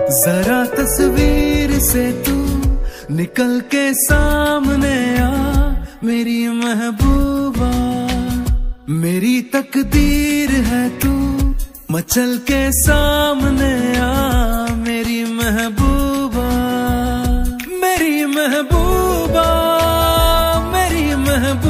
जरा तस्वीर से तू निकल के सामने आ, मेरी महबूबा। मेरी तकदीर है तू मचल के सामने आ, मेरी महबूबा। मेरी महबूबा, मेरी महबूबा।